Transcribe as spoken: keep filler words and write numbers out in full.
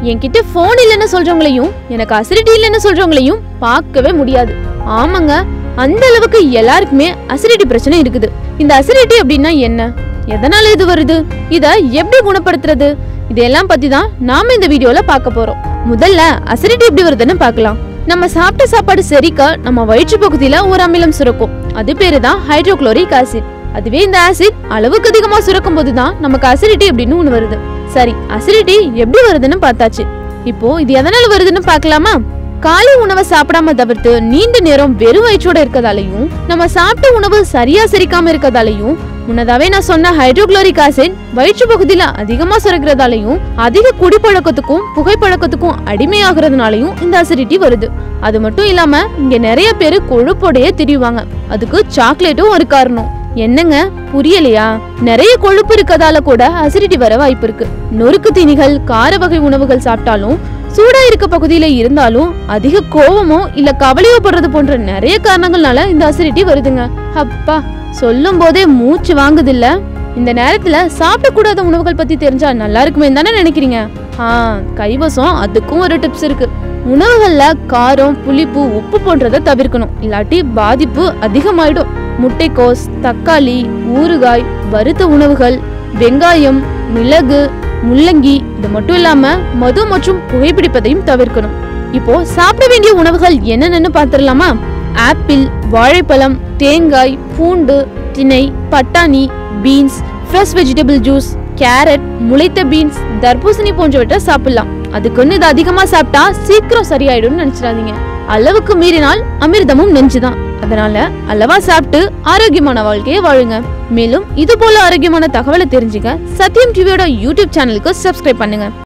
என்கிட்ட போன் இல்லைன்னு சொல்றவங்களையும் எனக்கு அசிடிட்டி இல்லைன்னு சொல்றவங்களையும் பார்க்கவே முடியாது. ஆமாங்க, அந்த அளவுக்கு எல்லாருக்குமே அசிடிட்டி பிரச்சனை இருக்குது. இந்த அசிடிட்டி அப்படின்னா என்ன, எதனால இது வருது, இத எப்படி குணப்படுத்துறது, இதெல்லாம் பத்தி தான் நாம இந்த வீடியோல பார்க்க போறோம். முதல்ல அசிடிட்டி எப்படி வருதுன்னு பார்க்கலாம். நம்ம சாப்பிட்ட சாப்பாடு செரிக்க நம்ம வயிற்று பகுதியில ஒரு அமிலம் சுரக்கும். அது பேரு தான் ஹைட்ரோகுளோரிக் ஆசிட். அதுவே இந்த ஆசிட் அளவுக்கு அதிகமா சுரக்கும் போதுதான் நமக்கு அசிடிட்டி அப்படின்னு ஒண்ணு வருது. சரி, அசிடிட்டி எப்படி வருதுன்னு பார்த்தாச்சு. இப்போ இது எதனால வருதுன்னு பார்க்கலாமா? காலை உணவை சாப்பிடாம தவிர்த்து நீண்ட நேரம் வெறும் வயிற்றோட இருக்கதாலையும், நம்ம சாப்பிட்ட உணவு சரியா செரிக்காம இருக்கதாலையும், முன்னதாவே நான் சொன்ன ஹைட்ரோகுளோரிக் ஆசிட் வயிற்று பகுதியில அதிகமா சுரக்கிறதாலையும், அதிக குடிப்பழக்கத்துக்கும் புகைப்பழக்கத்துக்கும் அடிமையாகிறதுனாலையும் இந்த அசிடிட்டி வருது. அது மட்டும் இல்லாம இங்க நிறைய பேரு கொழுப்போடைய திரிவாங்க. அதுக்கு சாக்லேட்டும் ஒரு காரணம். என்னங்க புரியலையா? நிறைய கொழுப்பு இருக்கதால கூட அசிடிட்டி வர வாய்ப்பு இருக்கு. நொறுக்கு தீனிகள், கார வகை உணவுகள் சாப்பிட்டாலும், சூடா இருக்க பகுதியில இருந்தாலும், அதிக கோவமோ இல்ல கவலையோ படுறது போன்ற நிறைய காரணங்கள்னால இந்த அசிடிட்டி வருதுங்க. அப்பா, சொல்லும் போதே மூச்சு வாங்குது இல்ல? இந்த நேரத்துல சாப்பிடக்கூடாத உணவுகள் பத்தி தெரிஞ்சா நல்லா இருக்குமே தானே நினைக்கிறீங்க? ஆஹ் கைவசம் அதுக்கும் ஒரு டிப்ஸ் இருக்கு. உணவுகள்ல காரம், புளிப்பு, உப்பு போன்றதை தவிர்க்கணும், இல்லாட்டி பாதிப்பு அதிகமாயிடும். முட்டைக்கோஸ், தக்காளி, ஊறுகாய், வறுத்த உணவுகள், வெங்காயம், மிளகு, முள்ளங்கி, இது மட்டும் இல்லாம மது மற்றும் புகைப்பிடிப்பதையும் தவிர்க்கணும். இப்போ சாப்பிட வேண்டிய உணவுகள் என்னென்னு பார்த்துடலாமா? ஆப்பிள், வாழைப்பழம், தேங்காய், பூண்டு, திணை, பட்டாணி, beans, fresh vegetable juice, carrot, முளைத்த பீன்ஸ், தர்பூசணி போன்றவற்றை சாப்பிடலாம். அதுக்குன்னு இது அதிகமா சாப்பிட்டா சீக்கிரம் சரியாயிடும்னு நினைச்சிடாதீங்க. அளவுக்கு மீறினால் அமிர்தமும் நெஞ்சுதான். அதனால அளவா சாப்பிட்டு ஆரோக்கியமான வாழ்க்கையை வாழுங்க. மேலும் இது போல ஆரோக்கியமான தகவலை தெரிஞ்சுக்க சத்தியம் டிவியோட யூடியூப் சேனலுக்கு சப்ஸ்கிரைப் பண்ணுங்க.